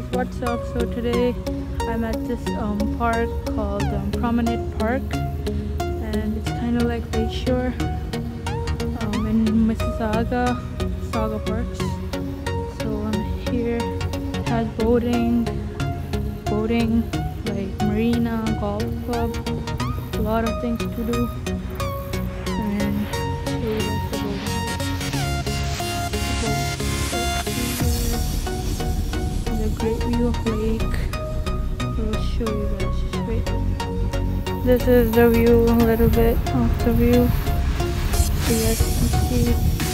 guys, what's up? So today I'm at this park called Promenade Park, and it's kind of like Lakeshore in Mississauga, Saga Parks. So I'm here. It has boating, like marina, golf club, a lot of things to do. And show you guys the boating. The great view of lake. I'll show you guys. Just wait. This is the view, a little bit of the view, so you guys can see.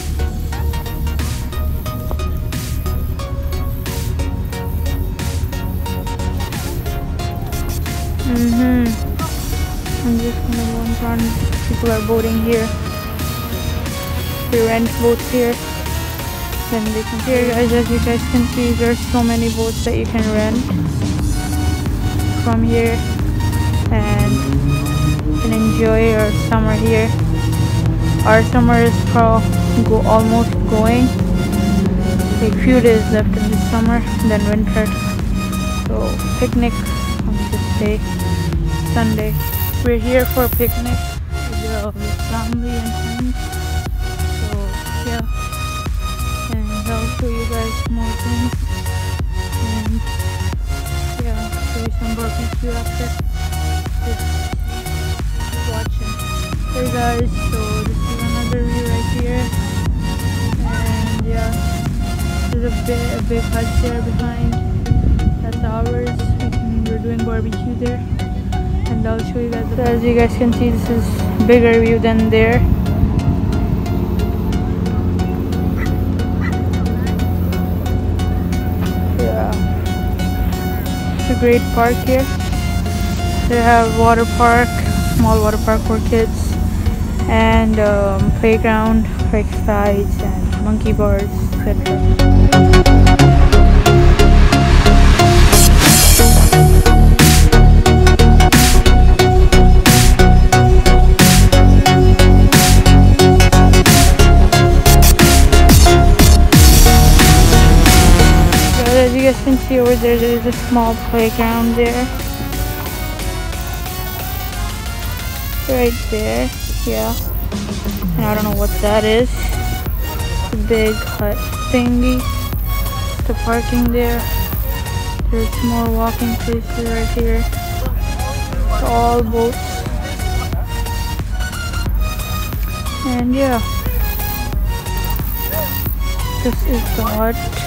I'm just gonna go in front. People are boating here. They rent boats here. Then they can here, guys. As you guys can see, there's so many boats that you can rent from here, and you can enjoy your summer here. Our summer is almost going. Like few days left in the summer, then winter. So picnic on this day, Sunday. We're here for a picnic with family and friends. So yeah. And I'll show you guys more things, and yeah, show you some barbecue after. Just watching. Hey guys, so this is another view right here, and yeah, there's a big hut there behind. That's ours. We're doing barbecue there, and I'll show you guys. So as you guys can see, this is bigger view than there. It's a great park here. They have water park, small water park for kids, and playground for slides and monkey bars, etc. As you guys can see over there, there is a small playground there. Right there, yeah. And I don't know what that is. It's a big hut thingy. The parking there. There's more walking places right here. It's all boats. And yeah. This is the hut.